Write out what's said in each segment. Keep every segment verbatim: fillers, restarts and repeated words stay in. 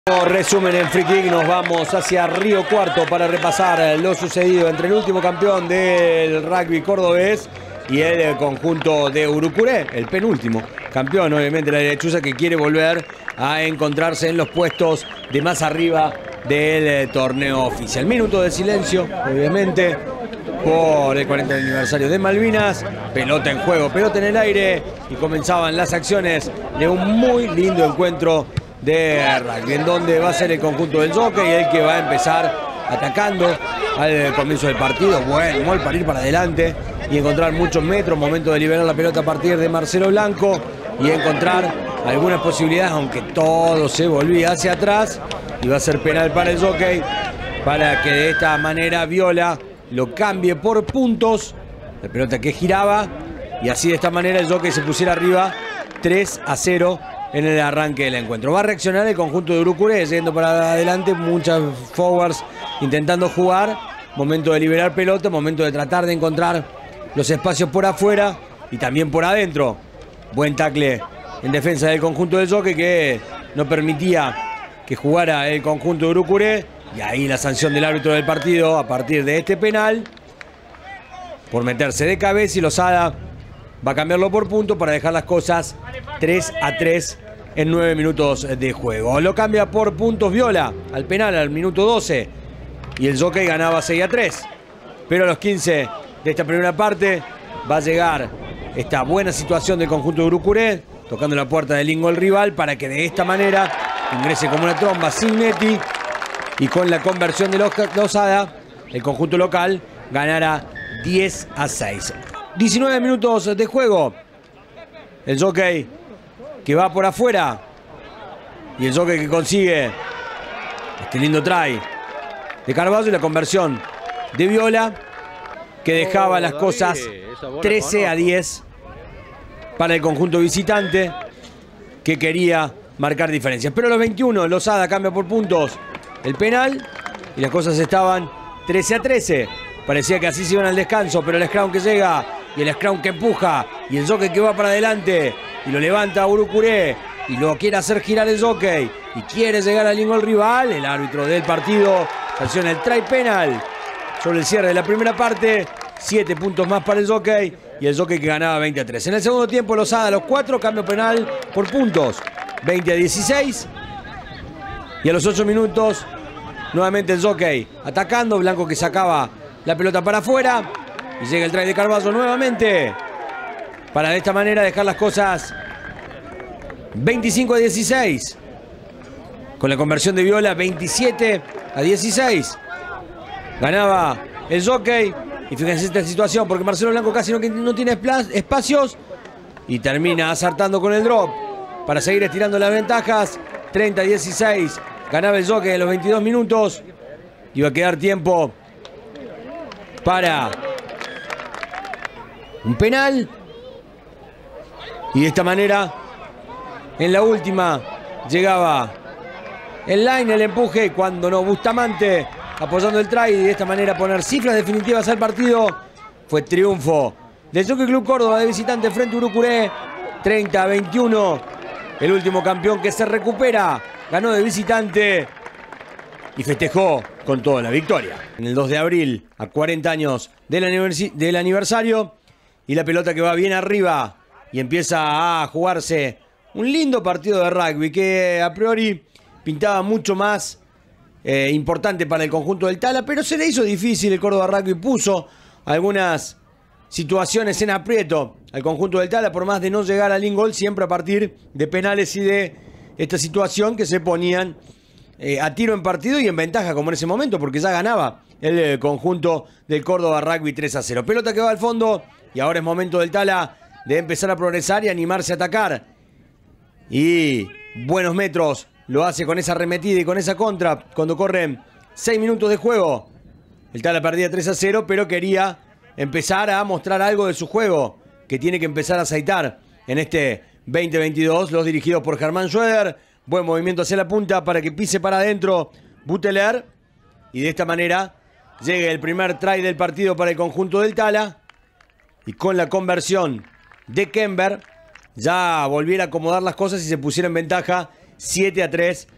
Resumen en Free Kick, nos vamos hacia Río Cuarto para repasar lo sucedido entre el último campeón del rugby cordobés y el conjunto de Urucuré, el penúltimo campeón, obviamente la Lechuza, que quiere volver a encontrarse en los puestos de más arriba del torneo oficial. Minuto de silencio, obviamente, por el cuarenta aniversario de Malvinas. Pelota en juego, pelota en el aire, y comenzaban las acciones de un muy lindo encuentro de rugby, en donde va a ser el conjunto del Jockey el que va a empezar atacando al comienzo del partido. Buen gol para ir para adelante y encontrar muchos metros. Momento de liberar la pelota a partir de Marcelo Blanco y encontrar algunas posibilidades, aunque todo se volvía hacia atrás. Y va a ser penal para el Jockey, para que de esta manera Viola lo cambie por puntos. La pelota que giraba, y así de esta manera el Jockey se pusiera arriba tres a cero en el arranque del encuentro. Va a reaccionar el conjunto de Urucuré, yendo para adelante, muchas forwards intentando jugar. Momento de liberar pelota, momento de tratar de encontrar los espacios por afuera y también por adentro. Buen tackle en defensa del conjunto del Jockey, que no permitía que jugara el conjunto de Urucuré. Y ahí la sanción del árbitro del partido a partir de este penal por meterse de cabeza, y Lozada va a cambiarlo por punto para dejar las cosas tres a tres en nueve minutos de juego. Lo cambia por puntos Viola al penal al minuto doce, y el Jockey ganaba seis a tres. Pero a los quince de esta primera parte va a llegar esta buena situación del conjunto de Urucuré, tocando la puerta del Lingo el rival, para que de esta manera ingrese como una tromba Signetti, y con la conversión de Lozada el conjunto local ganará diez a seis. diecinueve minutos de juego. El Jockey que va por afuera, y el Jockey que consigue este lindo try de Carballo, y la conversión de Viola, que dejaba las cosas trece a diez para el conjunto visitante, que quería marcar diferencias. Pero a los veintiuno Lozada cambia por puntos el penal, y las cosas estaban trece a trece. Parecía que así se iban al descanso, pero el scrum que llega, y el scrum que empuja, y el Jockey que va para adelante y lo levanta a Urucuré, y lo quiere hacer girar el Jockey, y quiere llegar al Lingo el rival. El árbitro del partido sanciona el try penal sobre el cierre de la primera parte. Siete puntos más para el Jockey, y el Jockey que ganaba veinte a tres. En el segundo tiempo Lozada a los cuatro, cambio penal por puntos, veinte a dieciséis. Y a los ocho minutos nuevamente el Jockey atacando. Blanco que sacaba la pelota para afuera, y llega el try de Carballo nuevamente, para de esta manera dejar las cosas veinticinco a dieciséis. Con la conversión de Viola, veintisiete a dieciséis. Ganaba el Jockey. Y fíjense esta situación, porque Marcelo Blanco casi no, no tiene espacios, y termina acertando con el drop para seguir estirando las ventajas. treinta a dieciséis. Ganaba el Jockey en los veintidós minutos. Iba a quedar tiempo para un penal. Y de esta manera, en la última, llegaba el line, el empuje, cuando no, Bustamante apoyando el try, y de esta manera poner cifras definitivas al partido. Fue triunfo del Jockey Club Córdoba de visitante frente a Urucuré, treinta a veintiuno. El último campeón que se recupera ganó de visitante y festejó con toda la victoria. En el dos de abril, a cuarenta años del, anivers del aniversario, y la pelota que va bien arriba, y empieza a jugarse un lindo partido de rugby que a priori pintaba mucho más eh, importante para el conjunto del Tala, pero se le hizo difícil. El Córdoba Rugby puso algunas situaciones en aprieto al conjunto del Tala, por más de no llegar al in-goal, siempre a partir de penales y de esta situación que se ponían eh, a tiro en partido y en ventaja, como en ese momento, porque ya ganaba el eh, conjunto del Córdoba Rugby tres a cero. Pelota que va al fondo, y ahora es momento del Tala de empezar a progresar y animarse a atacar. Y buenos metros lo hace con esa arremetida y con esa contra cuando corren seis minutos de juego. El Tala perdía tres a cero, pero quería empezar a mostrar algo de su juego, que tiene que empezar a aceitar en este veinte veintidós. Los dirigidos por Germán Schroeder. Buen movimiento hacia la punta para que pise para adentro Buteler, y de esta manera llegue el primer try del partido para el conjunto del Tala, y con la conversión de Kember ya volviera a acomodar las cosas y se pusiera en ventaja siete a tres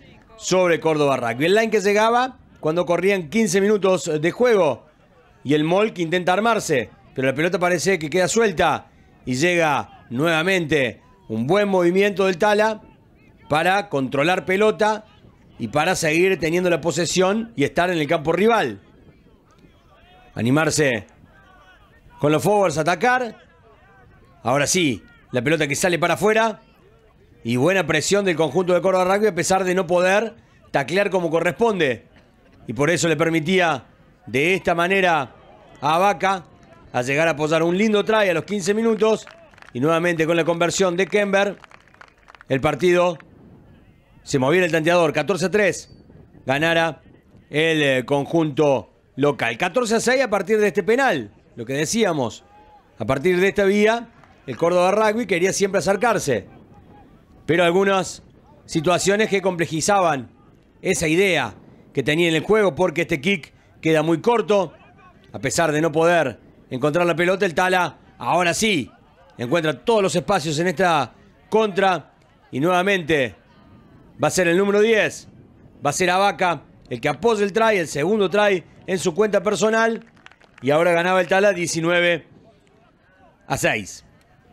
sobre Córdoba Rugby. El line que llegaba cuando corrían quince minutos de juego y el Mol que intenta armarse, pero la pelota parece que queda suelta y llega nuevamente un buen movimiento del Tala para controlar pelota y para seguir teniendo la posesión y estar en el campo rival. Animarse con los forwards a atacar. Ahora sí, la pelota que sale para afuera. Y buena presión del conjunto de Córdoba Rugby a pesar de no poder taclear como corresponde. Y por eso le permitía de esta manera a Vaca a llegar a apoyar un lindo try a los quince minutos. Y nuevamente con la conversión de Kember, el partido se movía en el tanteador. catorce a tres. Ganara el conjunto local. catorce a seis a partir de este penal. Lo que decíamos. A partir de esta vía, el Córdoba Rugby quería siempre acercarse. Pero algunas situaciones que complejizaban esa idea que tenía en el juego, porque este kick queda muy corto. A pesar de no poder encontrar la pelota, el Tala ahora sí encuentra todos los espacios en esta contra. Y nuevamente va a ser el número diez. Va a ser Avaca el que apoya el try, el segundo try en su cuenta personal. Y ahora ganaba el Tala diecinueve a seis.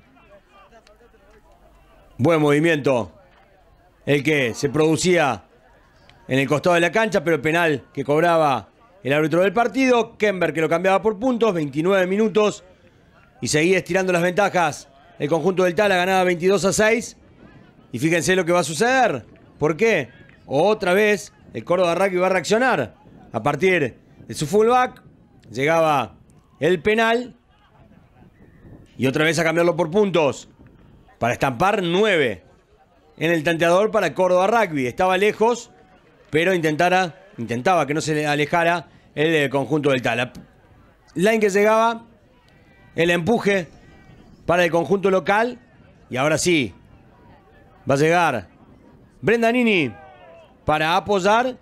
Buen movimiento el que se producía en el costado de la cancha, pero el penal que cobraba el árbitro del partido. Kember que lo cambiaba por puntos, veintinueve minutos. Y seguía estirando las ventajas. El conjunto del Tala ganaba veintidós a seis. Y fíjense lo que va a suceder. ¿Por qué? Otra vez el Córdoba Rugby va a reaccionar. A partir de su fullback llegaba el penal. Y otra vez a cambiarlo por puntos. Para estampar nueve en el tanteador para Córdoba Rugby. Estaba lejos, pero intentara, intentaba que no se le alejara el conjunto del Tala. Line que llegaba, el empuje para el conjunto local. Y ahora sí, va a llegar Brendanini para apoyar.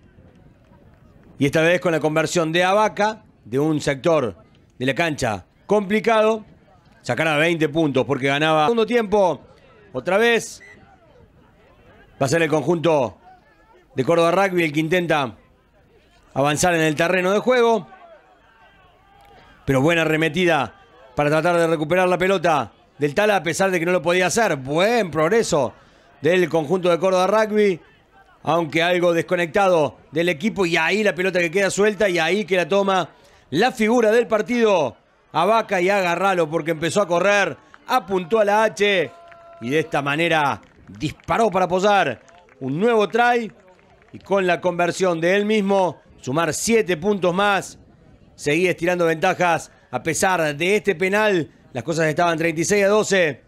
Y esta vez con la conversión de Avaca, de un sector de la cancha complicado. Sacará veinte puntos porque ganaba segundo tiempo. Otra vez va a ser el conjunto de Córdoba Rugby el que intenta avanzar en el terreno de juego. Pero buena arremetida para tratar de recuperar la pelota del Tala a pesar de que no lo podía hacer. Buen progreso del conjunto de Córdoba Rugby. Aunque algo desconectado del equipo. Y ahí la pelota que queda suelta. Y ahí que la toma la figura del partido. A Vaca y agarralo porque empezó a correr, apuntó a la H y de esta manera disparó para apoyar un nuevo try y con la conversión de él mismo sumar siete puntos más. Seguía estirando ventajas a pesar de este penal. Las cosas estaban treinta y seis a doce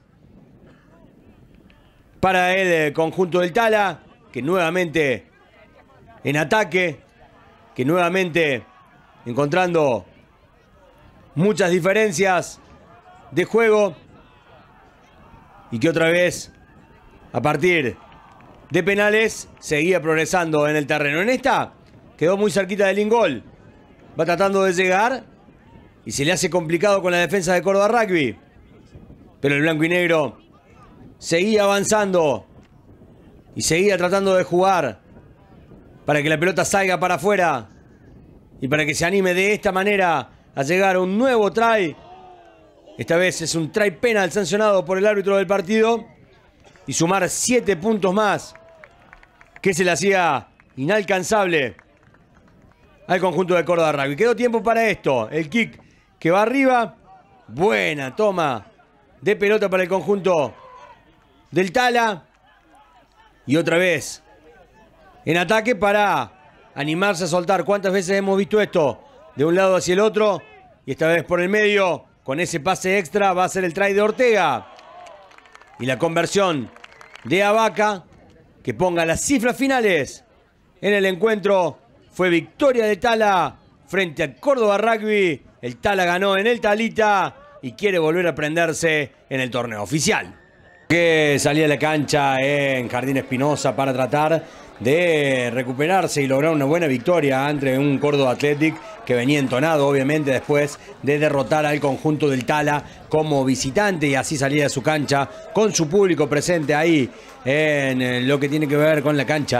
para el conjunto del Tala, que nuevamente en ataque, que nuevamente encontrando muchas diferencias de juego y que otra vez a partir de penales seguía progresando en el terreno. En esta quedó muy cerquita del ingol. Va tratando de llegar y se le hace complicado con la defensa de Córdoba Rugby. Pero el blanco y negro seguía avanzando y seguía tratando de jugar para que la pelota salga para afuera y para que se anime de esta manera a llegar a un nuevo try. Esta vez es un try penal sancionado por el árbitro del partido. Y sumar siete puntos más, que se le hacía inalcanzable al conjunto de Córdoba Rugby. Quedó tiempo para esto. El kick que va arriba. Buena toma de pelota para el conjunto del Tala. Y otra vez en ataque para animarse a soltar. ¿Cuántas veces hemos visto esto? De un lado hacia el otro. Y esta vez por el medio. Con ese pase extra va a ser el try de Ortega. Y la conversión de Avaca. Que ponga las cifras finales en el encuentro. Fue victoria de Tala frente a Córdoba Rugby. El Tala ganó en el Talita. Y quiere volver a prenderse en el torneo oficial. Que salía a la cancha en Jardín Espinosa para tratar de recuperarse y lograr una buena victoria ante un Córdoba Athletic que venía entonado obviamente después de derrotar al conjunto del Tala como visitante, y así salía de su cancha con su público presente ahí en lo que tiene que ver con la cancha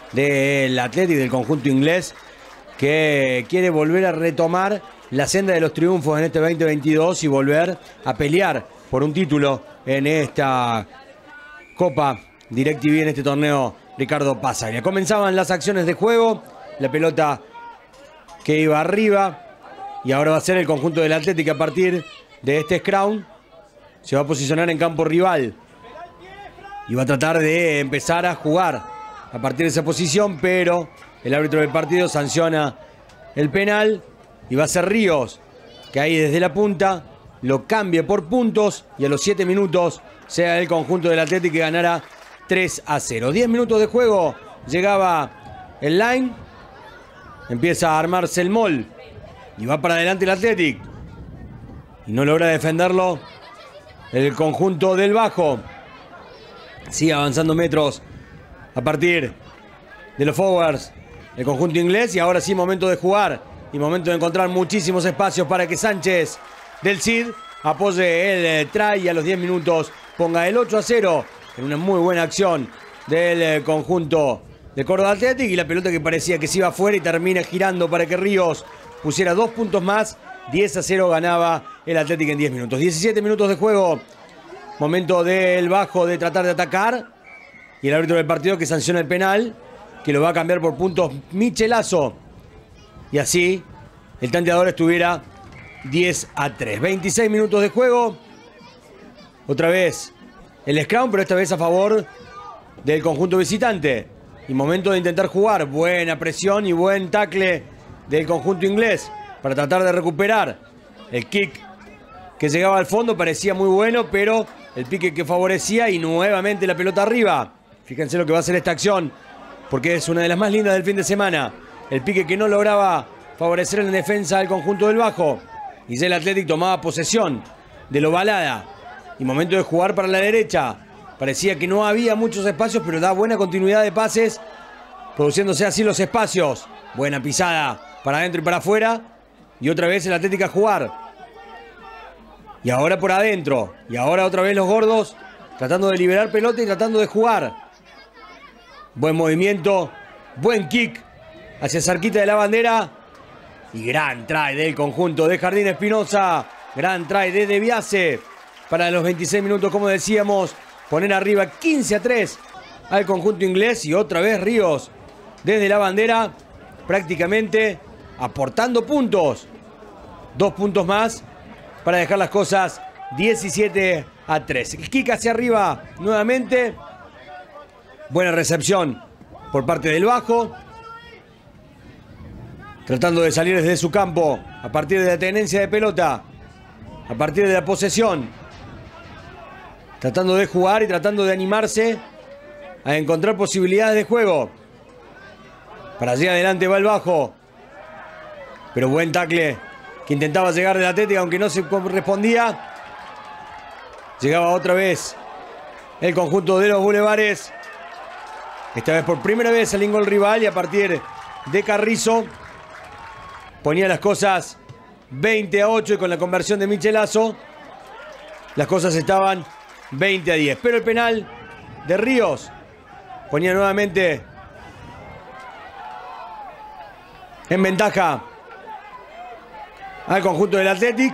del Athletic, del conjunto inglés, que quiere volver a retomar la senda de los triunfos en este veinte veintidós y volver a pelear por un título en esta Copa DirecTV, en este torneo Ricardo Passaglia. Comenzaban las acciones de juego, la pelota que iba arriba, y ahora va a ser el conjunto del Athletic a partir de este scrum. Se va a posicionar en campo rival y va a tratar de empezar a jugar a partir de esa posición, pero el árbitro del partido sanciona el penal y va a ser Ríos, que ahí desde la punta lo cambie por puntos y a los siete minutos sea el conjunto del Athletic que ganara tres a cero. diez minutos de juego, llegaba el line, empieza a armarse el mall y va para adelante el Athletic y no logra defenderlo el conjunto del Bajo. Sigue avanzando metros a partir de los forwards el conjunto inglés, y ahora sí momento de jugar y momento de encontrar muchísimos espacios para que Sánchez del Cid apoye el eh, try y a los diez minutos ponga el ocho a cero en una muy buena acción del eh, conjunto de Córdoba Athletic, y la pelota que parecía que se iba afuera y termina girando para que Ríos pusiera dos puntos más. diez a cero ganaba el Athletic en diez minutos. diecisiete minutos de juego, momento del Bajo de tratar de atacar, y el árbitro del partido que sanciona el penal, que lo va a cambiar por puntos Michelazo, y así el tanteador estuviera diez a tres. veintiséis minutos de juego, otra vez el scrum, pero esta vez a favor del conjunto visitante, y momento de intentar jugar. Buena presión y buen tackle del conjunto inglés para tratar de recuperar. El kick que llegaba al fondo parecía muy bueno, pero el pique que favorecía, y nuevamente la pelota arriba. Fíjense lo que va a hacer esta acción, porque es una de las más lindas del fin de semana. El pique que no lograba favorecer en defensa del conjunto del Bajo, y ya el Athletic tomaba posesión de lo balada y momento de jugar para la derecha. Parecía que no había muchos espacios, pero da buena continuidad de pases, produciéndose así los espacios. Buena pisada para adentro y para afuera, y otra vez el Athletic a jugar. Y ahora por adentro, y ahora otra vez los gordos tratando de liberar pelota y tratando de jugar. Buen movimiento, buen kick hacia cerquita de la bandera, y gran try del conjunto de Jardín Espinosa. Gran try de De Biase para los veintiséis minutos, como decíamos, poner arriba quince a tres al conjunto inglés, y otra vez Ríos desde la bandera prácticamente aportando puntos. Dos puntos más para dejar las cosas diecisiete a tres. El kick hacia arriba nuevamente. Buena recepción por parte del Bajo, tratando de salir desde su campo a partir de la tenencia de pelota, a partir de la posesión, tratando de jugar y tratando de animarse a encontrar posibilidades de juego. Para allá adelante va el Bajo, pero buen tackle que intentaba llegar del Atlético, aunque no se correspondía. Llegaba otra vez el conjunto de los Bulevares, esta vez por primera vez al gol rival, y a partir de Carrizo ponía las cosas veinte a ocho, y con la conversión de Michelazo las cosas estaban veinte a diez. Pero el penal de Ríos ponía nuevamente en ventaja al conjunto del Athletic.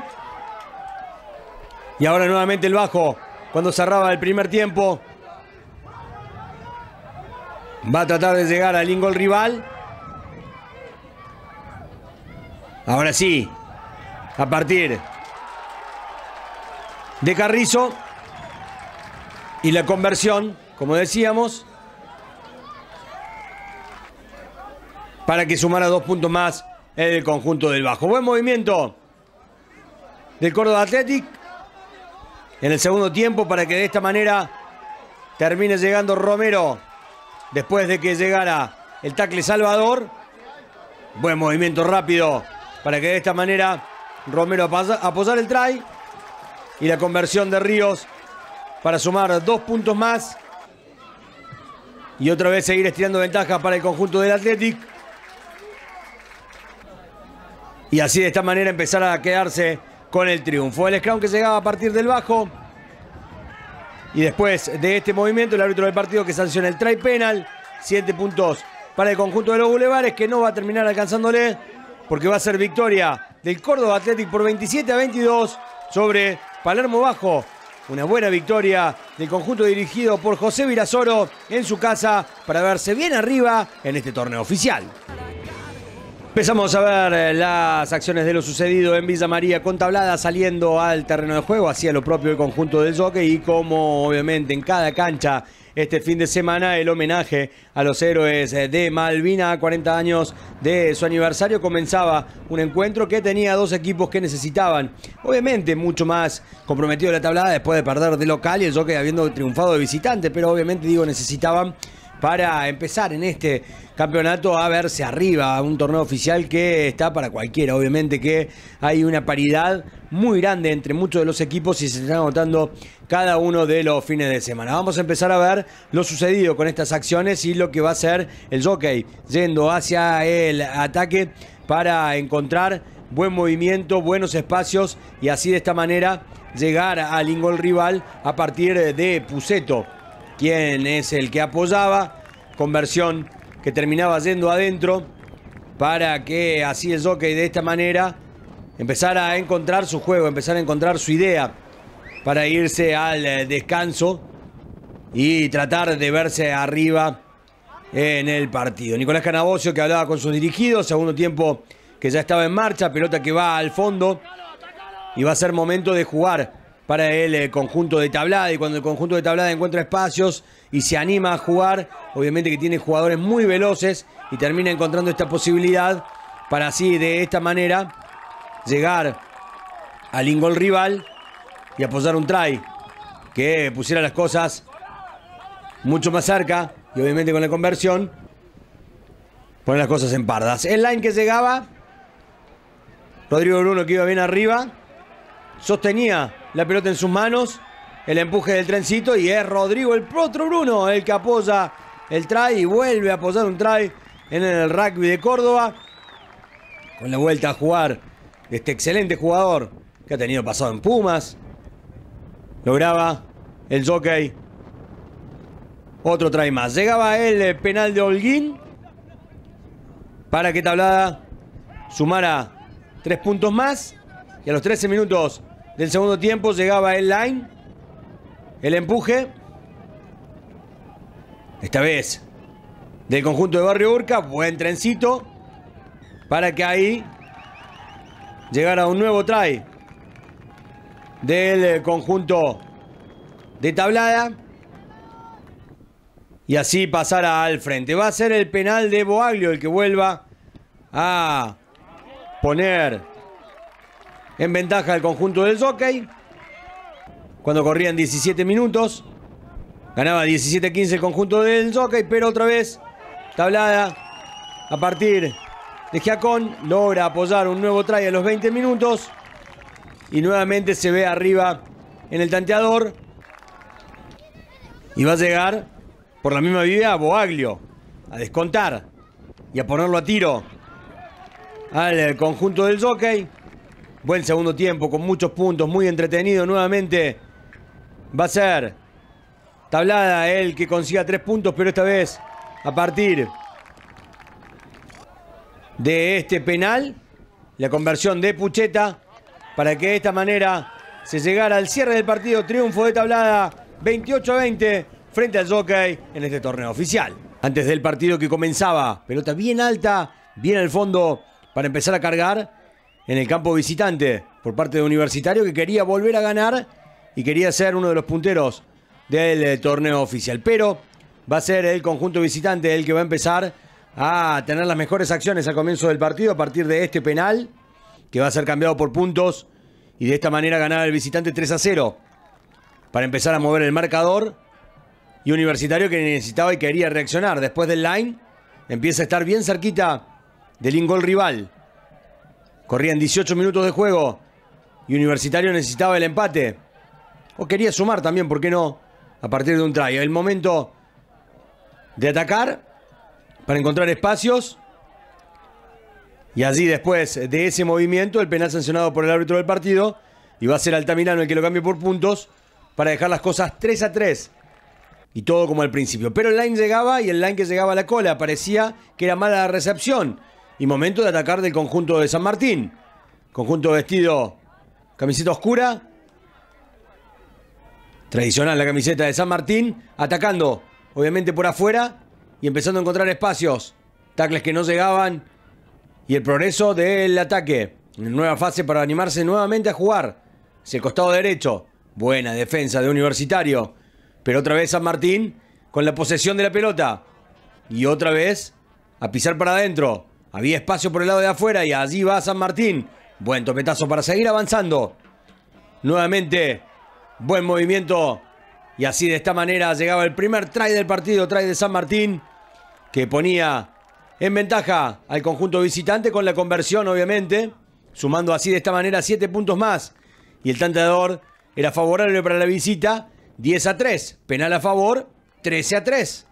Y ahora nuevamente el Bajo, cuando cerraba el primer tiempo, va a tratar de llegar al gol rival. Ahora sí, a partir de Carrizo, y la conversión, como decíamos, para que sumara dos puntos más el conjunto del Bajo. Buen movimiento del Córdoba Athletic en el segundo tiempo, para que de esta manera termine llegando Romero después de que llegara el tackle Salvador. Buen movimiento rápido para que de esta manera Romero apoyar el try, y la conversión de Ríos para sumar dos puntos más y otra vez seguir estirando ventaja para el conjunto del Athletic, y así de esta manera empezar a quedarse con el triunfo. El scrum que llegaba a partir del Bajo, y después de este movimiento el árbitro del partido que sanciona el try penal. Siete puntos para el conjunto de los Bulevares, que no va a terminar alcanzándole, porque va a ser victoria del Córdoba Athletic por veintisiete a veintidós sobre Palermo Bajo. Una buena victoria del conjunto dirigido por José Virasoro en su casa para verse bien arriba en este torneo oficial. Empezamos a ver las acciones de lo sucedido en Villa María con Tablada saliendo al terreno de juego. Hacía lo propio el conjunto del Jockey y como obviamente en cada cancha este fin de semana el homenaje a los héroes de Malvina, cuarenta años de su aniversario, comenzaba un encuentro que tenía dos equipos que necesitaban, obviamente mucho más comprometido la Tablada después de perder de local y el Jockey habiendo triunfado de visitante, pero obviamente digo necesitaban para empezar en este campeonato a verse arriba, un torneo oficial que está para cualquiera. Obviamente que hay una paridad muy grande entre muchos de los equipos y se están agotando cada uno de los fines de semana. Vamos a empezar a ver lo sucedido con estas acciones y lo que va a ser el Jockey yendo hacia el ataque para encontrar buen movimiento, buenos espacios y así de esta manera llegar al ingol rival a partir de Puceto, quien es el que apoyaba, conversión que terminaba yendo adentro para que así el Jockey de esta manera empezara a encontrar su juego, empezara a encontrar su idea para irse al descanso y tratar de verse arriba en el partido. Nicolás Canabocio que hablaba con sus dirigidos, segundo tiempo que ya estaba en marcha, pelota que va al fondo y va a ser momento de jugar para el conjunto de Tablada, y cuando el conjunto de Tablada encuentra espacios y se anima a jugar, obviamente que tiene jugadores muy veloces y termina encontrando esta posibilidad para así de esta manera llegar al ingol rival y apoyar un try que pusiera las cosas mucho más cerca y obviamente con la conversión poner las cosas en pardas. El line que llegaba, Rodrigo Bruno que iba bien arriba, sostenía la pelota en sus manos, el empuje del trencito y es Rodrigo, el otro Bruno, el que apoya el try y vuelve a apoyar un try en el rugby de Córdoba. Con la vuelta a jugar de este excelente jugador que ha tenido pasado en Pumas. Lograba el Jockey otro try más. Llegaba el penal de Holguín para que Tablada sumara tres puntos más y a los trece minutos del segundo tiempo llegaba el line, el empuje, esta vez del conjunto de Barrio Urca, buen trencito, para que ahí llegara un nuevo try del conjunto de Tablada y así pasara al frente. Va a ser el penal de Boaglio el que vuelva a poner en ventaja el conjunto del Jockey. Cuando corrían diecisiete minutos, ganaba diecisiete a quince el conjunto del Jockey, pero otra vez Tablada a partir de Giacón logra apoyar un nuevo try a los veinte minutos y nuevamente se ve arriba en el tanteador y va a llegar por la misma vía Boaglio a descontar y a ponerlo a tiro al conjunto del Jockey. Buen segundo tiempo con muchos puntos, muy entretenido. Nuevamente va a ser Tablada el que consiga tres puntos, pero esta vez a partir de este penal, la conversión de Pucheta para que de esta manera se llegara al cierre del partido. Triunfo de Tablada veintiocho a veinte frente al Jockey en este torneo oficial. Antes del partido que comenzaba, pelota bien alta, bien al fondo para empezar a cargar en el campo visitante por parte de Universitario, que quería volver a ganar y quería ser uno de los punteros del torneo oficial. Pero va a ser el conjunto visitante el que va a empezar a tener las mejores acciones al comienzo del partido a partir de este penal, que va a ser cambiado por puntos y de esta manera ganar el visitante tres a cero para empezar a mover el marcador. Y Universitario que necesitaba y quería reaccionar después del line, empieza a estar bien cerquita del ingol rival. Corrían dieciocho minutos de juego y Universitario necesitaba el empate. O quería sumar también, ¿por qué no? A partir de un try. El momento de atacar para encontrar espacios. Y allí después de ese movimiento, el penal sancionado por el árbitro del partido. Y va a ser Altamirano el que lo cambie por puntos para dejar las cosas tres a tres Y todo como al principio. Pero el line llegaba y el line que llegaba a la cola parecía que era mala la recepción. Y momento de atacar del conjunto de San Martín. Conjunto vestido, camiseta oscura. Tradicional la camiseta de San Martín. Atacando, obviamente por afuera. Y empezando a encontrar espacios. Tacles que no llegaban. Y el progreso del ataque. Una nueva fase para animarse nuevamente a jugar. Hacia el costado derecho. Buena defensa de Universitario. Pero otra vez San Martín con la posesión de la pelota. Y otra vez a pisar para adentro. Había espacio por el lado de afuera y allí va San Martín. Buen topetazo para seguir avanzando. Nuevamente, buen movimiento. Y así de esta manera llegaba el primer try del partido. Try de San Martín que ponía en ventaja al conjunto visitante con la conversión obviamente. Sumando así de esta manera siete puntos más. Y el tanteador era favorable para la visita. diez a tres, penal a favor, trece a tres.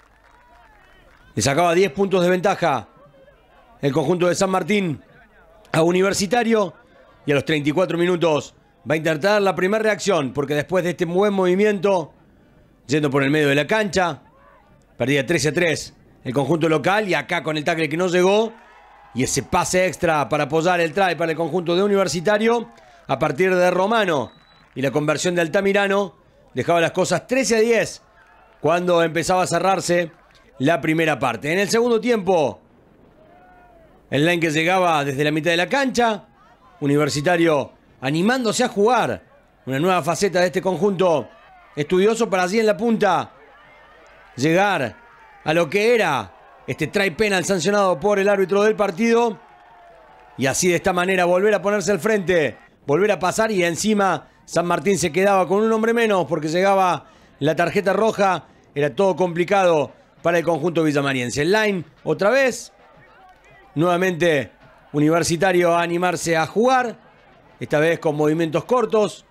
Le sacaba diez puntos de ventaja el conjunto de San Martín a Universitario. Y a los treinta y cuatro minutos va a intentar la primera reacción. Porque después de este buen movimiento, yendo por el medio de la cancha, perdía trece a tres el conjunto local. Y acá con el tackle que no llegó. Y ese pase extra para apoyar el try para el conjunto de Universitario. A partir de Romano y la conversión de Altamirano. Dejaba las cosas trece a diez cuando empezaba a cerrarse la primera parte. En el segundo tiempo, el line que llegaba desde la mitad de la cancha. Universitario animándose a jugar. Una nueva faceta de este conjunto estudioso para allí en la punta llegar a lo que era este try penal sancionado por el árbitro del partido. Y así de esta manera volver a ponerse al frente, volver a pasar y encima San Martín se quedaba con un hombre menos porque llegaba la tarjeta roja. Era todo complicado para el conjunto villamariense. El line otra vez. Nuevamente Universitario a animarse a jugar. Esta vez con movimientos cortos.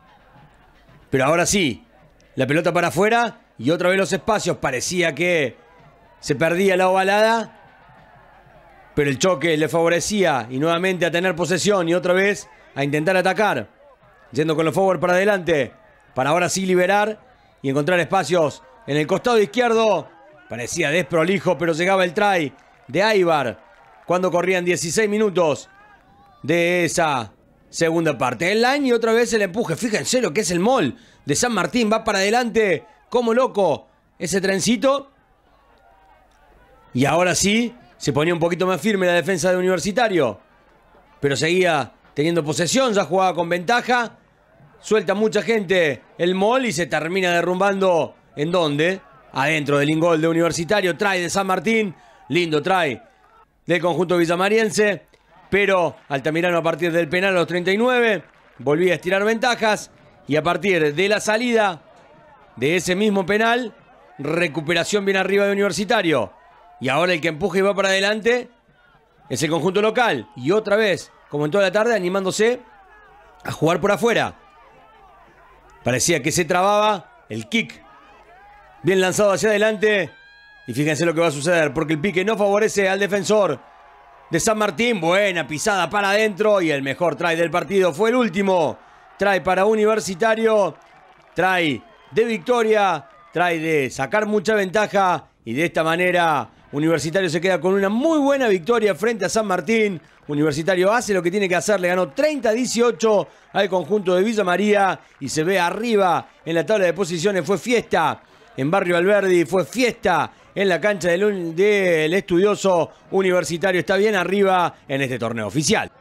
Pero ahora sí. La pelota para afuera. Y otra vez los espacios. Parecía que se perdía la ovalada. Pero el choque le favorecía. Y nuevamente a tener posesión. Y otra vez a intentar atacar. Yendo con los forward para adelante. Para ahora sí liberar. Y encontrar espacios en el costado izquierdo. Parecía desprolijo. Pero llegaba el try de Aybar. Cuando corrían dieciséis minutos de esa segunda parte. El line y otra vez el empuje. Fíjense lo que es el mall de San Martín. Va para adelante. Como loco. Ese trencito. Y ahora sí. Se ponía un poquito más firme la defensa de Universitario. Pero seguía teniendo posesión. Ya jugaba con ventaja. Suelta mucha gente el mall y se termina derrumbando. ¿En dónde? Adentro del ingol de Universitario. Try de San Martín. Lindo try del conjunto villamariense. Pero Altamirano a partir del penal a los treinta y nueve. Volvía a estirar ventajas. Y a partir de la salida de ese mismo penal. Recuperación bien arriba de Universitario. Y ahora el que empuja y va para adelante es el conjunto local. Y otra vez, como en toda la tarde, animándose a jugar por afuera. Parecía que se trababa el kick. Bien lanzado hacia adelante. Y fíjense lo que va a suceder. Porque el pique no favorece al defensor de San Martín. Buena pisada para adentro. Y el mejor try del partido fue el último. Try para Universitario. Try de victoria. Try de sacar mucha ventaja. Y de esta manera Universitario se queda con una muy buena victoria frente a San Martín. Universitario hace lo que tiene que hacer. Le ganó treinta a dieciocho al conjunto de Villa María. Y se ve arriba en la tabla de posiciones. Fue fiesta en Barrio Alberdi. Fue fiesta en la cancha del, del estudioso Universitario. Está bien arriba en este torneo oficial.